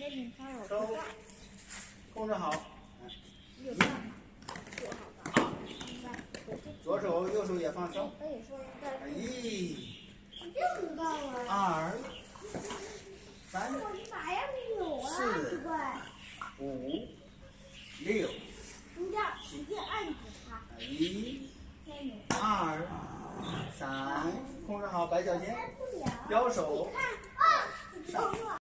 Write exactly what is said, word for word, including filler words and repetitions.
手控制好， 右上做好吧。 左手右手也放松。 跟你说应该一、 就知道了。 二、三、 我你哪样没有啊？奇怪。 五、六。 你这样使劲按住它。 一、二、三，控制好白脚尖，腰手上。